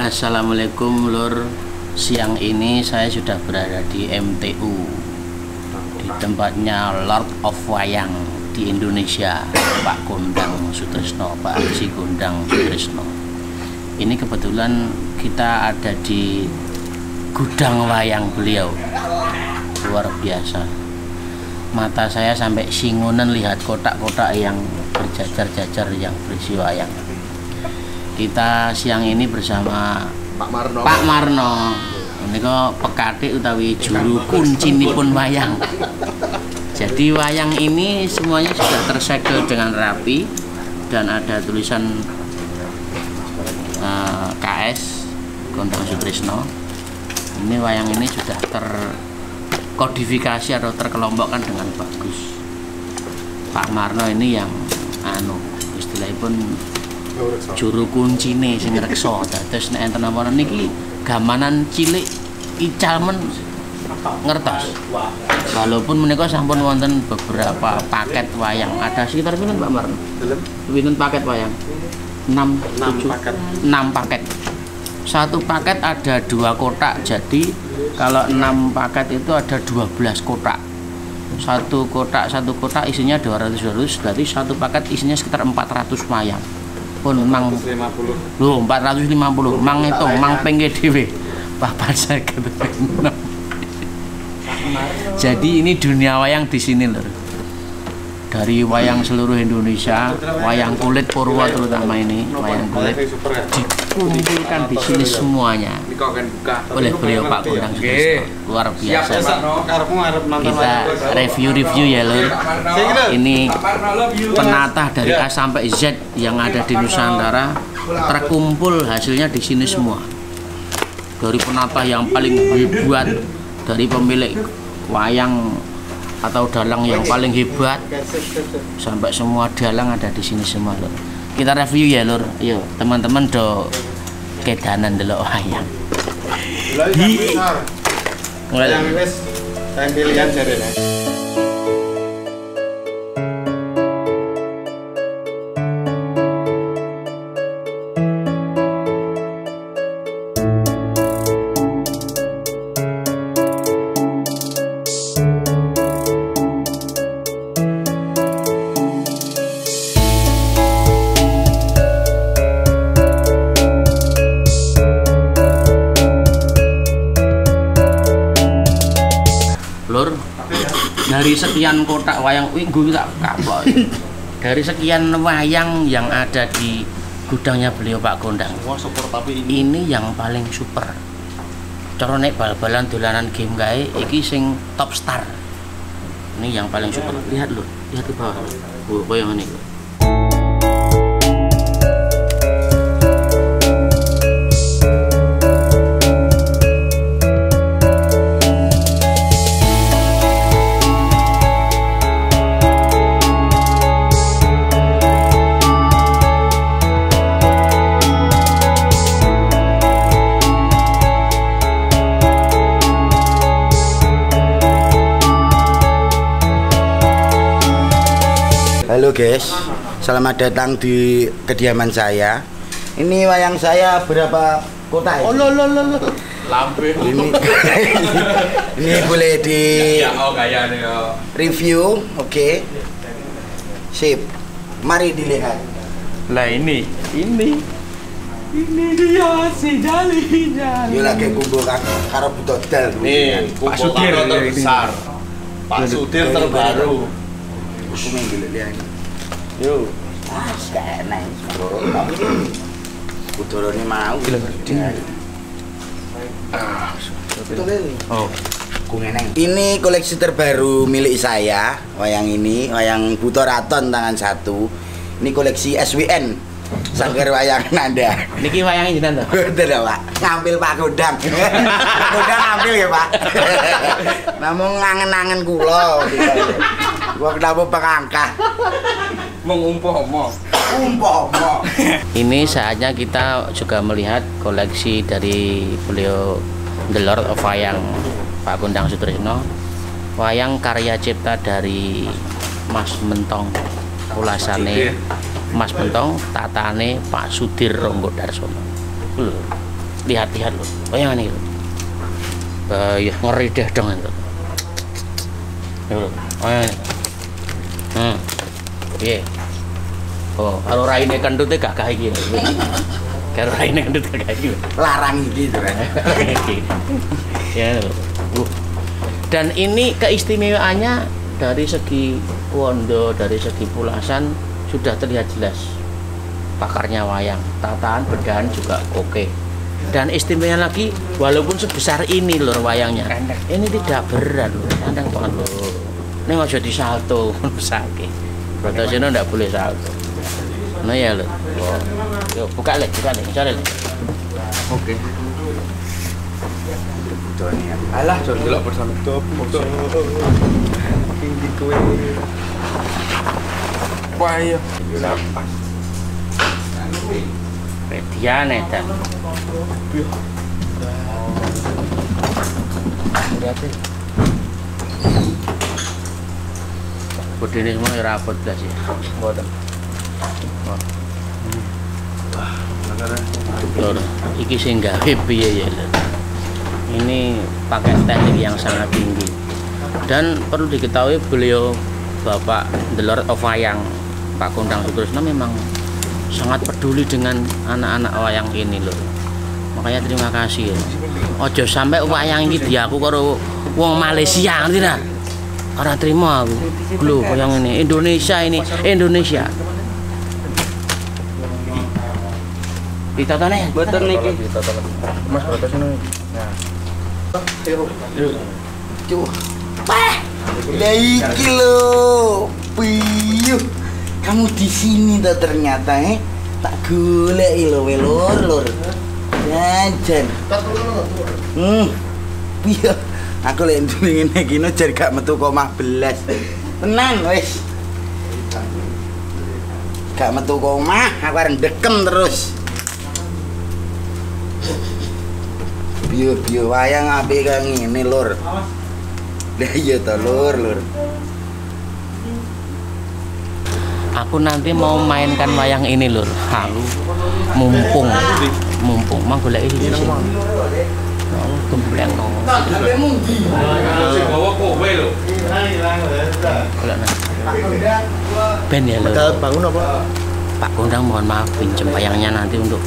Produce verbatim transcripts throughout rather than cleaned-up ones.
Assalamualaikum Lur. Siang ini saya sudah berada di M T U, di tempatnya Lord of Wayang di Indonesia, Pak Gondang Sutrisno, Pak Haji Gondang Sutrisno. Ini kebetulan kita ada di gudang wayang beliau. Luar biasa. Mata saya sampai singunan lihat kotak-kotak yang berjajar-jajar yang berisi wayang. Kita siang ini bersama Pak Marno. Pak Marno. Ini kok pekate utawi juru kuncinipun wayang. Jadi wayang ini semuanya sudah tersegel dengan rapi dan ada tulisan uh, K S Gondang Sutrisno. Ini wayang ini sudah terkodifikasi atau terkelompokkan dengan bagus. Pak Marno ini yang anu istilahnya pun juru kuncine sing reksa. Dados nek enten apa niki gamanan cilik ical men ngertos. Walaupun menika sampun wonten beberapa paket wayang. Ada sekitar pinten Pak Marno? Pinten paket wayang? enam paket. enam paket. Satu paket ada dua kotak. Jadi kalau enam paket itu ada dua belas kotak. Satu kotak satu kotak isinya dua ratus dua ratus, berarti satu paket isinya sekitar empat ratus wayang. Pun mang loh empat ratus lima puluh mang itu mang pengge dhewe papat seket enam. Jadi ini dunia wayang di sini lho. Dari wayang seluruh Indonesia, wayang kulit Purwo terutama ini, wayang kulit dikumpulkan di sini semuanya oleh beliau Pak Gondang Sutrisno. Luar biasa. Kita review-review ya lho. Ini penata dari A sampai Z yang ada di Nusantara terkumpul hasilnya di sini semua. Dari penata yang paling hebat, dari pemilik wayang atau dalang yang paling hebat, sampai semua dalang ada di sini semua lur. Kita review ya lur. Ayo teman-teman do kedanan delok wayang. Hi. Yang wis saya pilihan jarene. Lur, dari sekian kotak wayang minggu tak kapok. Dari sekian wayang yang ada di gudangnya beliau Pak Gondang, ini yang paling super. Cara nek bal-balan dolanan game kae iki sing top star. Ini yang paling super. Lihat lur, lihat ke bawah. Oh, wayang ini. Halo guys, selamat datang di kediaman saya. Ini wayang saya berapa kotak ya? Oh lo lo lo lo. Lambe. Ini ini boleh di ya, oh, kayaknya, oh. review, oke? Okay. Sip. Mari dilihat. Lah ini, ini, ini dia si Jalinya. Dia lagi kumpul karo budodal. Nih, Pak Sudir terbesar, Pak Sudir terbaru. Aku main dulu lihat ini. Yo. Ah, gak enak. Tapi Budoro ini mau. Ah, oh. Ini koleksi terbaru milik saya. Wayang ini, wayang Buto Raton tangan satu. Ini koleksi S W N. Sanggar wayang Nanda. Niki wayang jenengan to? Betul Pak. Ngambil Pak Gondang. Pak Gondang ngambil ya Pak. Namun ngangen-angen kula. Gua kenapa pengangkat? Mengumpomo. Umpomo. Ini saatnya kita juga melihat koleksi dari beliau The Lord of Wayang Pak Gondang Sutrisno. Wayang karya cipta dari Mas Mentong. Ulasane Mas Mentong, tatane Pak Sudir Ronggo Darsono. lihat-lihat loh. Wayang ini loh. Ya ngeri deh dong itu. Wayang ini. Hmm. Piye? Oh, kalau raine kentute gak kae iki. Kalau raine kentut gak kae iki. Larang iki to. Ya. Uh. Dan ini keistimewaannya dari segi wondo, dari segi pulasan sudah terlihat jelas. Pakarnya wayang, tataan bedahan juga oke. Okay. Dan istimewa lagi, walaupun sebesar ini lur wayangnya, ini tidak berat lur, enteng banget lur. Ini nggak jadi salto, sakit. Kata sini nggak boleh salto. Nah ya lur. Yuk buka lek, buka lek, cari lek. Oke. Alah, delok bersama top, top. Tinggi kowe. Wah iya. Lapas. Median edan. Lihat ya. Bodene semua ya rapot blas ya. Mboten. Wah. Lur, iki sing gawe piye ya, Lur. Ini pakai teknik yang sangat tinggi. Dan perlu diketahui beliau Bapak The Lord of Wayang Pak Kondang Sutrisno memang sangat peduli dengan anak-anak wayang ini loh. Makanya terima kasih ya. Ojo sampai wayang ini diaku karo wong Malaysia ngerti ta? Ora terima aku. Lho wayang ini Indonesia ini, Indonesia. Ditatone? Mboten niki. Mas batas ini. Nah. Cuh. Pah. Lah iki lho. Piyuh. Kamu di sini tuh ternyata eh. Tak golek lho we lur lur. Jajan. Hmm. Piyuh. Aku lek ndling ngene iki jar gak metu komah belas. Tenan wis. Gak metu komah, aku arep ndekem terus. Biyo-biyo wayang apik kaya ngene lur. Lah iya to lur lur. Aku nanti mau mainkan wayang ini lur. Aku mumpung mumpung mang golek iki sih. Oh, gembleng no. Bawa kowe lho. Ben ya lur. Bangun apa? Pak Kondang mohon maaf pinjem wayangnya nanti untuk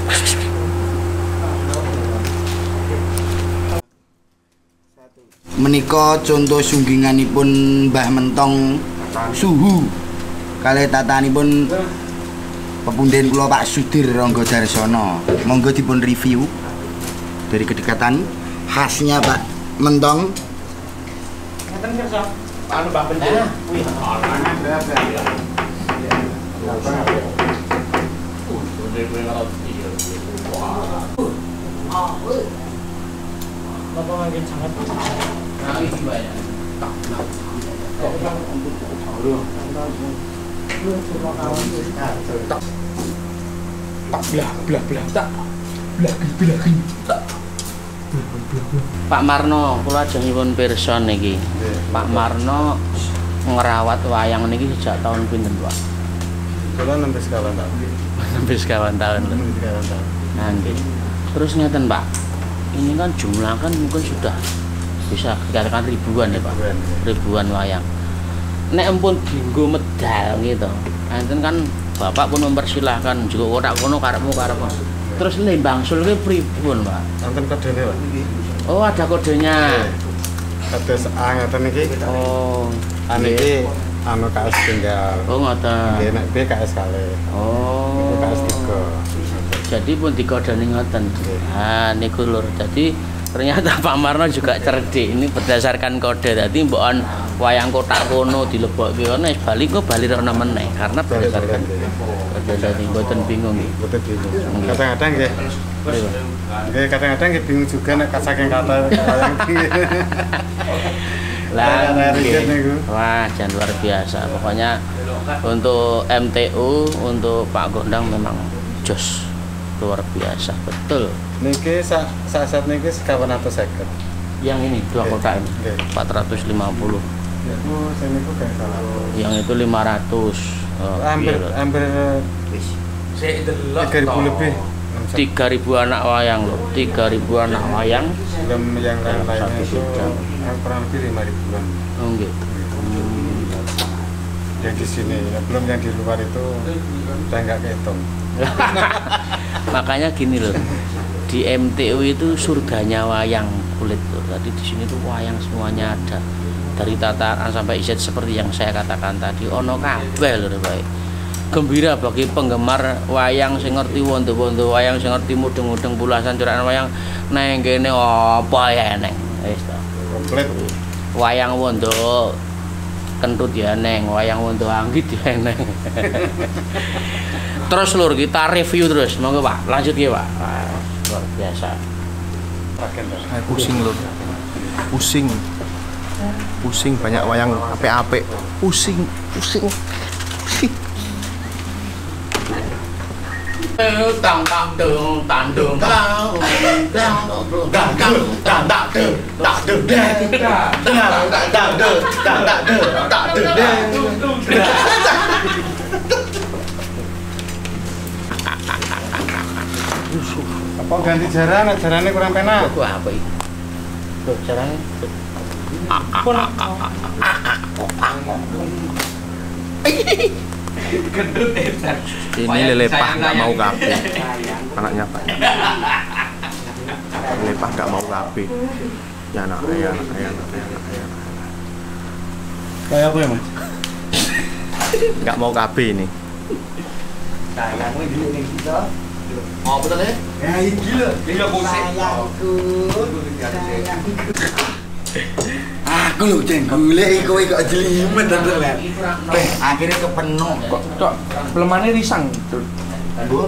menika contoh sungginganipun Mbah Mentong Suhu kalih tatanipun pepunden kula Pak Sudir Rangga Darsono. Monggo dipun review dari kedekatan khasnya Pak Mentong. Ngeten kersa. Anu Mbah Bendera. Kuwi ana berapa ya? Bapak makin sangat nah ini gimana? Tak, tak, tak, belah, belah, belah, tak, belah, belah, tak. Pak Marno, kula ajengipun pirsa niki. Pak Marno ngerawat wayang niki sejak tahun pinten, Pak? Kula nembe sekawan tahun. Nembe sekawan tahun. Nembe sekawan tahun. Nah, nggih. Terus ngeten, Pak. Ini kan jumlah kan mungkin sudah bisa dikatakan ribuan ya Pak, ribuan wayang. Nek empun dienggo medal gitu, enten kan Bapak pun mempersilahkan juga kotak kono karepmu karepmu. Terus lembang sul ki pripun Pak? Enten kodene Pak. Oh ada kodenya. Kados A ngaten iki. Oh, ane iki anu K S tunggal. Oh ngoten. Nggih nek B K S kalih. Oh. K S tiga. Jadi pun dikodani ngoten. Nah niku lur. Jadi ternyata Pak Marno juga cerdik. Ini berdasarkan kode. Dadi mbokon wayang kotak kono dilebokke kono wis bali kok bali rono meneh karena berdasarkan kode. Dadi mboten bingung nggih. Mboten bingung. Kadang-kadang nggih. Nggih kadang-kadang nggih bingung juga nek saking kata wayang iki. Lah wah jangan luar biasa. Pokoknya untuk M T U untuk Pak Kondang memang jos. Luar biasa, betul. Niki sak saat niki sekawan atau seket. Yang ini dua kotak ini empat ratus lima puluh. Oh, saya niku kayak salah. Yang itu lima ratus. Oh, hampir iya, hampir tiga ribu lebih. tiga ribu anak wayang loh, tiga ribu anak wayang. Belum yang lain-lainnya itu kurang lebih lima ribuan. Oh gitu. Hmm. Yang di sini, ya, belum yang di luar itu saya nggak kehitung. Makanya gini loh, di M T U itu surganya wayang kulit loh. Tadi di sini tuh wayang semuanya ada, dari tataran sampai iset seperti yang saya katakan tadi. Ono kabeh loh baik. Gembira bagi penggemar wayang sing ngerti wondo-wondo wayang, sing ngerti mudeng-mudeng pulasan curahan wayang neng kene apa ya neng. Wis to. Komplit. Wayang wondo kentut ya neng, wayang wondo anggit ya neng. Terus lur kita review terus, monggo Pak, lanjut ya Pak. Wah, luar biasa. Ay, pusing lur, pusing, pusing banyak wayang apik-apik, pusing, pusing, pusing. Tang tang dung tang dung tang tang tang tang tang tang tang Apa ganti jaran, jarannya kurang penak. Itu apa itu? Tuh jarannya. Ini lelepah nggak mau kape, anaknya Pak. Lelepah nggak mau kape. Ya anak, ya anak, ya anak, ya anak, ya anak. Kayak apa ya Mas? Nggak mau kape ini. Oh betul ya? Ya gila, gila Sayangku, aku lho jenggule kowe kok jelimet to kan. Eh, akhirnya kepenuh kok. Cok, pelemane risang. Bu,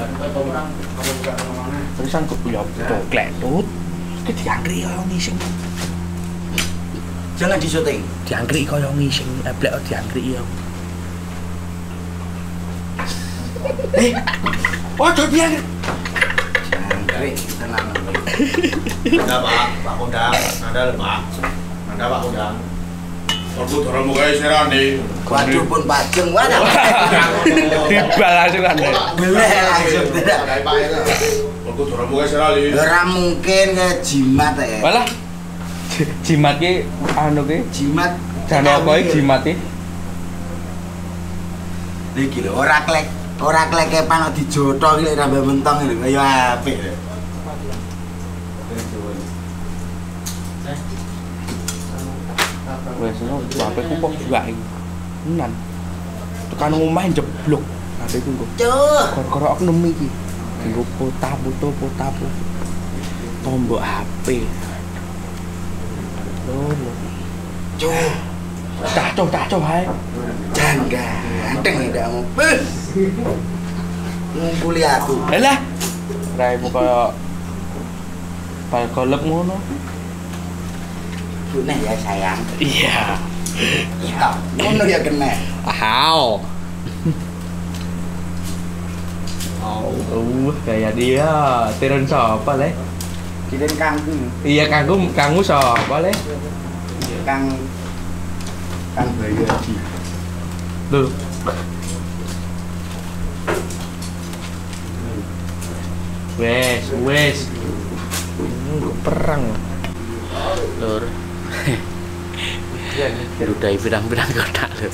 Risang kok ya kletut. Ki diangkri kaya ngising. jangan disyuting. Diangkri kaya ngising, eblek diangkri ya. Eh, Ojo diangkri. jangkrik tenang. Ada Pak, Pak Kodang, ada Pak, ada Pak Kodang. Aku dorong muka serani. Waduh pun pajeng wadah. Dibal langsung kan. Boleh langsung tidak. Ada Pak ya. Aku dorong muka serani. Ora mungkin ke jimat ya. Walah. Jimat ki anu ki Jimat. jane apa iki jimat iki? Iki lho ora klek, ora klekepan kok dijotho iki lek rambah mentong lho kaya apik lho. Wes ngono, bape ku kok juga iki. Tenan. Tekan omah jeblok. Bape ku kok. Cuh. Kor-kor oknum iki. Nggo pota foto pota foto. Tombok H P. Loh. Cuh. Caco caco hae. Jangan ganteng ndakmu. Bus. Ngumpuli aku. Lah. Raimu kaya bal golep ngono. Nah ya sayang. Iya. Ya, ngono ya kena. Ahau. Oh, kayak dia. Tiron siapa le? Kirim kangku. Iya kangku, kangku siapa le? Kang Kang Bayu Haji. Loh. Wes, wes. Hmm, perang. Lur. Dudai pirang-pirang kotak lho.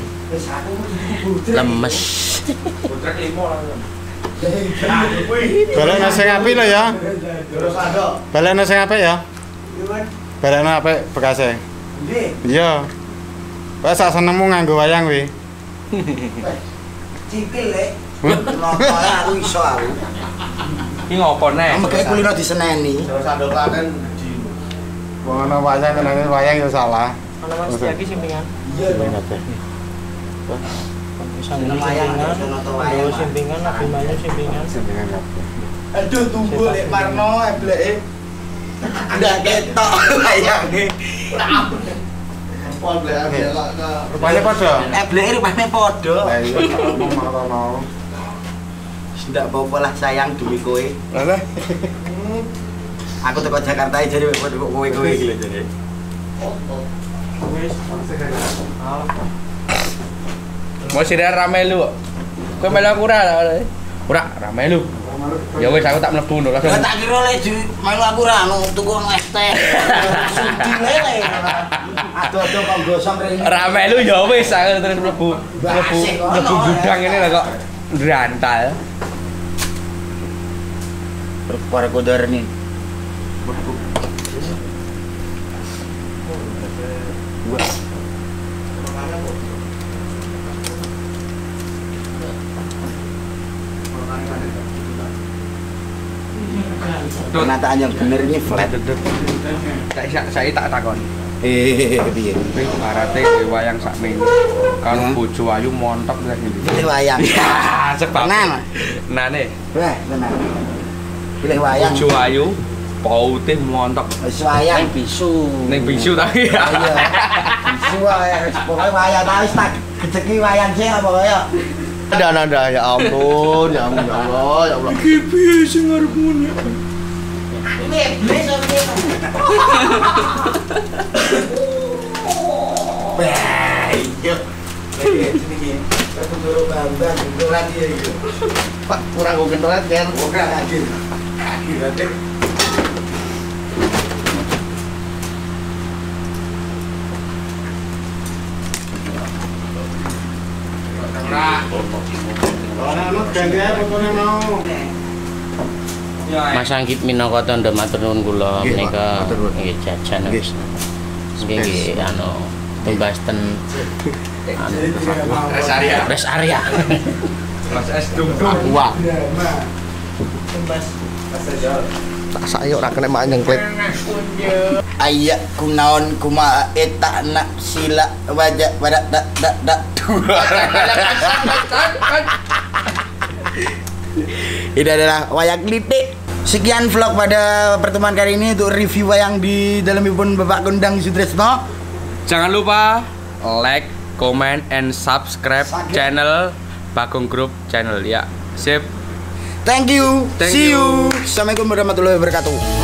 Lemes. Balekno sing apik lho ya. Balekno sing apik ya. Balekno apik bekase. Iya. Wes sak senengmu nganggo wayang kuwi. Cipil lek. Nonton aku iso aku. Iki ngopo nek? Ambek kulino diseneni. Terus sandok klaten di. Wong ana wayang tenane wayang ya salah. Ana Mas iki simpingan. Iya. Sandal simpingan, sandal simpingan, Abimanyu simpingan. Aduh tunggu lek Marno ebleke. Ndak ketok wayange. Pol blek ya kok. Rupane padha. Ebleke rupane padha. Lah iya ngomong marono. Ndak apa-apa lah sayang demi kowe. Lah Aku teko Jakarta jadi padha kok kowe-kowe iki lho jane. Mau sira rame lu. Kowe melu aku ora. Ora rame lu. Ya wis aku tak mlebu lho. Lah tak kira lek melu aku ra anu tuku ono es teh. Sudi lele. Aduh-aduh kok gosong rene. Ra melu ya wis aku terus mlebu. Mlebu mlebu gudang ini lah kok ndrantal. Para kodar nih. Penataan yang bener ini flat. Saya saya tak takon. Eh, piye? Ibarate wayang sakmene. Kalau bojo ayu montok lek ngene. Pilih wayang. Ya, sebab. Tenan. Nane. Wah, tenan. Pilih wayang. Bojo ayu paute montok. Wis wayang. Ning bisu. Ning bisu ta iya. Iya. Bisu wae, pokoke wayang ta wis tak gejeki wayang sih pokoke. Ada nada ya ampun, ya ampun ya Allah, ya Allah. Iki piye sing ngarepmu nek? Ini iblis oke. Baik. Aku turu bambang, turu lagi ya gitu. Pak, kurang gue kentolet kan? Oke, lagi. Lagi nanti. Mas Anggit minangka tandha matur nuwun kula menika nggih jajan nggih nggih anu tumbas ten anu Rest area. rest area. Mas es dum-dum. Wah, Tumbas. tak sayur ora kena mak nyengklit. Ayak kunaon kuma eta nak sila wajah pada dak dak dak. Ini adalah wayang klitik. Sekian vlog pada pertemuan kali ini untuk review wayang di dalam pun Bapak Gondang Sutresno. Jangan lupa like, comment, and subscribe channel Bagong Group channel ya. Sip. Thank you. Thank See you. you. Assalamualaikum warahmatullahi wabarakatuh.